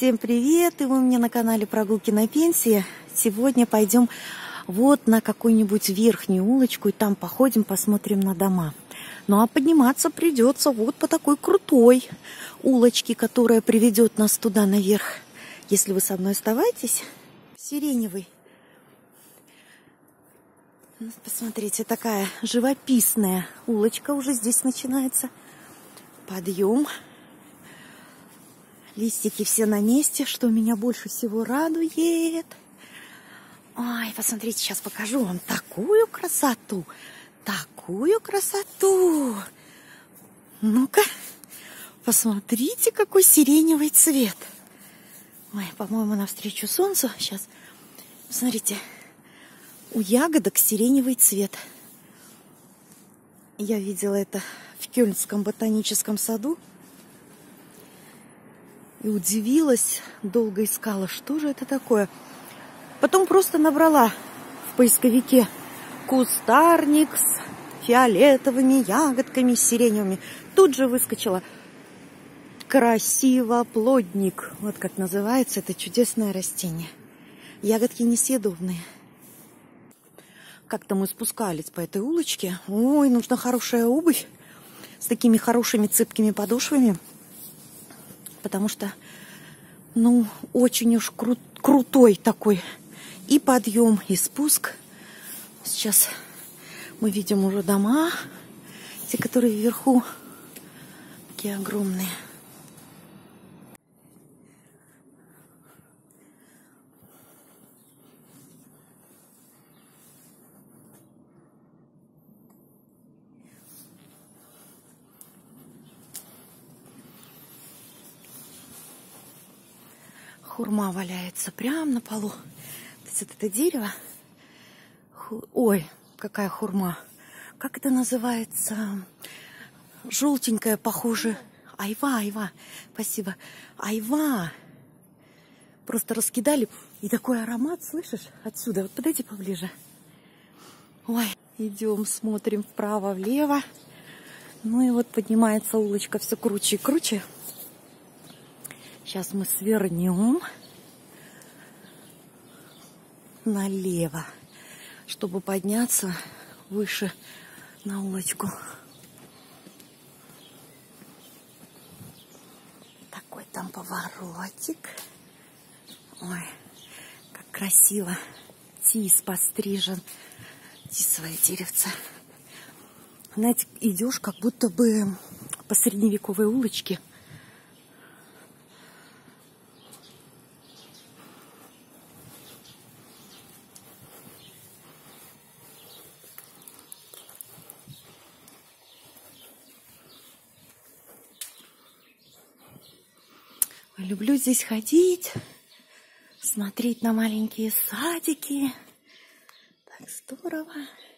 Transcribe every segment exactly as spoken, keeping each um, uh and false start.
Всем привет! И вы у меня на канале Прогулки на пенсии. Сегодня пойдем вот на какую-нибудь верхнюю улочку и там походим, посмотрим на дома. Ну а подниматься придется вот по такой крутой улочке, которая приведет нас туда наверх. Если вы со мной оставайтесь, сиреневый. Посмотрите, такая живописная улочка уже здесь начинается. Подъем. Листики все на месте, что меня больше всего радует. Ой, посмотрите, сейчас покажу вам такую красоту. Такую красоту. Ну-ка, посмотрите, какой сиреневый цвет. Ой, по-моему, навстречу солнцу. Сейчас, посмотрите, у ягодок сиреневый цвет. Я видела это в Кёльнском ботаническом саду. И удивилась, долго искала, что же это такое. Потом просто набрала в поисковике кустарник с фиолетовыми ягодками, сиреневыми. Тут же выскочила красиво плодник. Вот как называется это чудесное растение. Ягодки несъедобные. Как-то мы спускались по этой улочке. Ой, нужна хорошая обувь с такими хорошими цепкими подошвами. Потому что, ну, очень уж кру- крутой такой и подъем, и спуск. Сейчас мы видим уже дома, те, которые вверху, такие огромные. Хурма валяется прямо на полу. То есть вот это дерево. Ху... Ой, какая хурма. Как это называется? Желтенькая, похоже. Айва, айва. Спасибо. Айва. Просто раскидали. И такой аромат, слышишь? Отсюда. Вот подойди поближе. Ой, идем, смотрим вправо-влево. Ну и вот поднимается улочка все круче и круче. Сейчас мы свернем налево, чтобы подняться выше на улочку. Такой там поворотик. Ой, как красиво. Тис пострижен. Тисовое деревце. Знаете, идешь как будто бы по средневековой улочке. Люблю здесь ходить, смотреть на маленькие садики. Так здорово.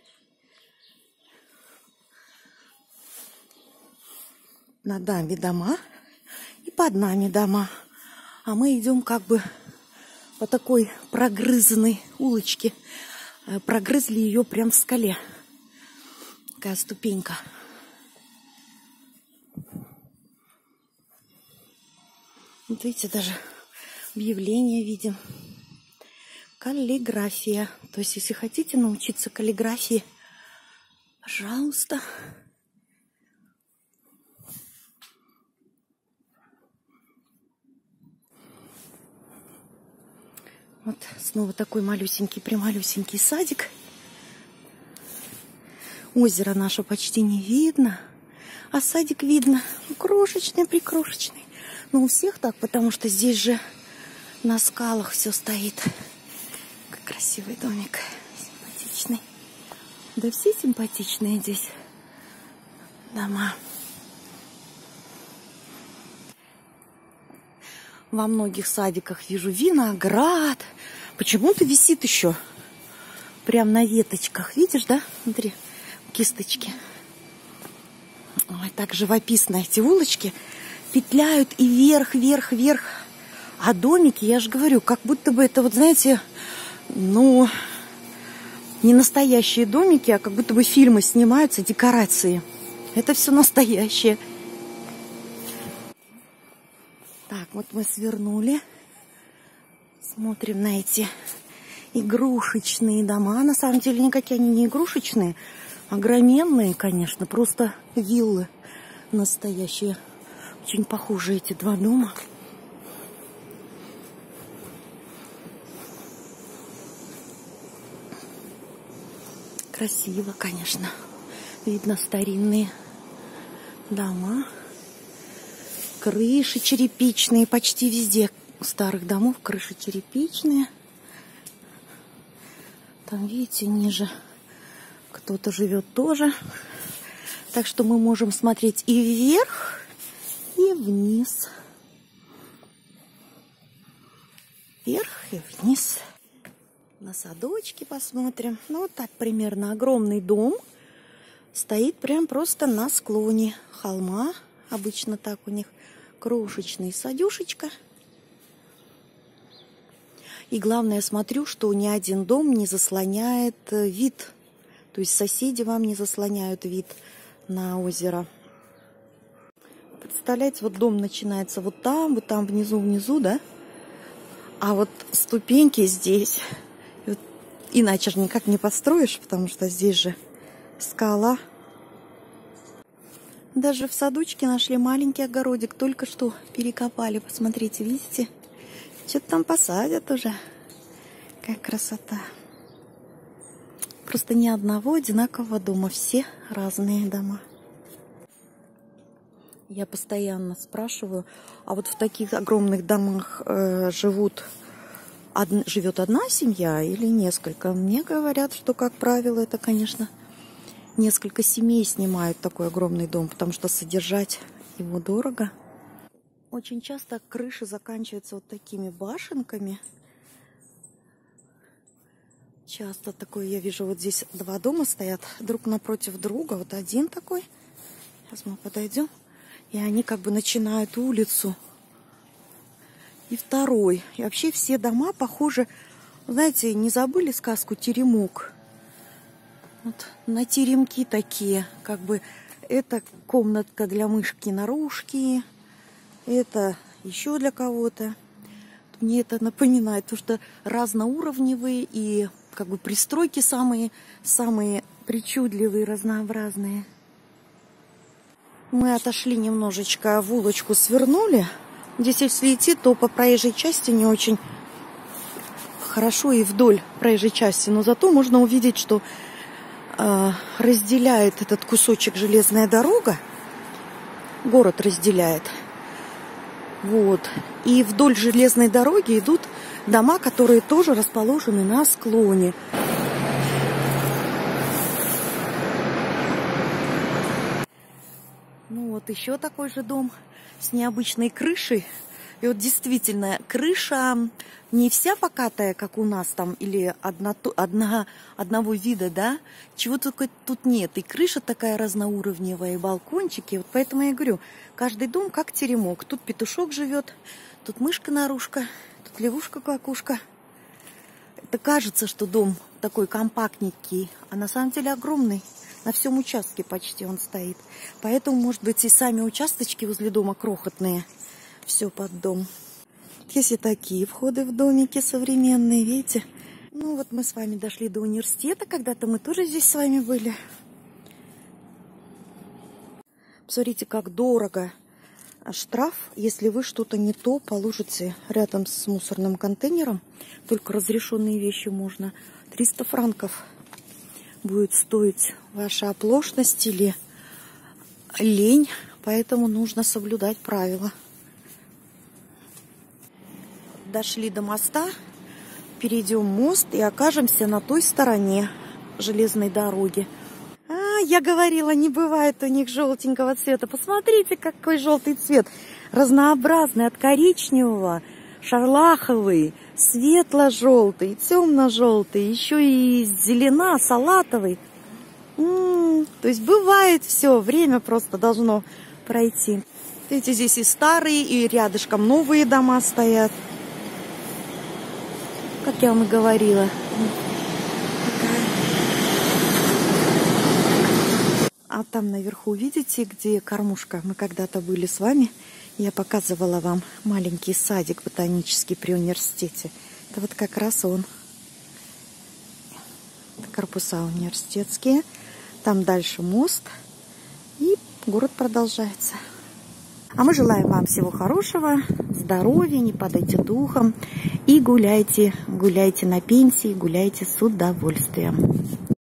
Над нами дома и под нами дома. А мы идем как бы по такой прогрызанной улочке. Прогрызли ее прям в скале. Такая ступенька. Вот видите, даже объявление видим. Каллиграфия. То есть, если хотите научиться каллиграфии, пожалуйста. Вот снова такой малюсенький, прималюсенький садик. Озеро наше почти не видно, а садик видно. Ну, крошечный, прикрошечный. Но у всех так, потому что здесь же на скалах все стоит. Как красивый домик. Симпатичный. Да все симпатичные здесь дома. Во многих садиках вижу виноград. Почему-то висит еще. Прям на веточках. Видишь, да? Смотри, кисточки. Ой, так живописно эти улочки. Петляют и вверх, вверх, вверх. А домики, я же говорю, как будто бы это, вот знаете, ну, не настоящие домики, а как будто бы фильмы снимаются, декорации. Это все настоящее. Так, вот мы свернули. Смотрим на эти игрушечные дома. На самом деле никакие они не игрушечные, огроменные, конечно, просто виллы настоящие. Очень похожи эти два дома. Красиво, конечно. Видно старинные дома. Крыши черепичные. Почти везде у старых домов крыши черепичные. Там, видите, ниже кто-то живет тоже. Так что мы можем смотреть и вверх, и вниз. Вверх и вниз. На садочки посмотрим. Ну, вот так примерно. Огромный дом стоит прям просто на склоне холма. Обычно так у них крошечный садюшечка. И главное, смотрю, что ни один дом не заслоняет вид. То есть соседи вам не заслоняют вид на озеро. Представляете, вот дом начинается вот там, вот там внизу, внизу, да? А вот ступеньки здесь. Вот иначе же никак не построишь, потому что здесь же скала. Даже в садочке нашли маленький огородик. Только что перекопали. Посмотрите, видите? Что-то там посадят уже. Какая красота. Просто ни одного одинакового дома. Все разные дома. Я постоянно спрашиваю, а вот в таких огромных домах э, живут, од, живет одна семья или несколько? Мне говорят, что, как правило, это, конечно, несколько семей снимают такой огромный дом, потому что содержать его дорого. Очень часто крыши заканчиваются вот такими башенками. Часто такое я вижу, вот здесь два дома стоят друг напротив друга. Вот один такой. Сейчас мы подойдем. И они как бы начинают улицу. И второй. И вообще все дома похожи. Знаете, не забыли сказку «Теремок»? Вот на теремки такие. Как бы это комнатка для мышки-нарушки. Это еще для кого-то. Мне это напоминает, потому что разноуровневые и как бы пристройки самые, самые причудливые, разнообразные. Мы отошли немножечко, в улочку свернули. Здесь, если идти, то по проезжей части не очень хорошо и вдоль проезжей части. Но зато можно увидеть, что э, разделяет этот кусочек железная дорога. Город разделяет. Вот. И вдоль железной дороги идут дома, которые тоже расположены на склоне. Ну вот еще такой же дом с необычной крышей. И вот действительно, крыша не вся покатая, как у нас там, или одна, одна, одного вида, да? Чего только тут нет. И крыша такая разноуровневая, и балкончики. Вот поэтому я говорю, каждый дом как теремок. Тут петушок живет, тут мышка-нарушка, тут лягушка-квакушка. Это кажется, что дом такой компактненький, а на самом деле огромный. На всем участке почти он стоит. Поэтому, может быть, и сами участочки возле дома крохотные. Все под дом. Есть и такие входы в домики современные, видите? Ну вот мы с вами дошли до университета. Когда-то мы тоже здесь с вами были. Посмотрите, как дорого. Штраф, если вы что-то не то положите рядом с мусорным контейнером. Только разрешенные вещи можно. триста франков будет стоить ваша оплошность или лень. Поэтому нужно соблюдать правила. Дошли до моста, перейдем мост и окажемся на той стороне железной дороги. А, я говорила, не бывает у них желтенького цвета. Посмотрите, какой желтый цвет. Разнообразный, от коричневого, шарлаховый, светло-желтый, темно-желтый, еще и зелена, салатовый. М-м, то есть бывает все, время просто должно пройти. Видите, здесь и старые, и рядышком новые дома стоят. Как я вам и говорила. А там наверху, видите, где кормушка? Мы когда-то были с вами. Я показывала вам маленький садик ботанический при университете. Это вот как раз он. Это корпуса университетские. Там дальше мост. И город продолжается. А мы желаем вам всего хорошего, здоровья, не падайте духом. И гуляйте, гуляйте на пенсии, гуляйте с удовольствием.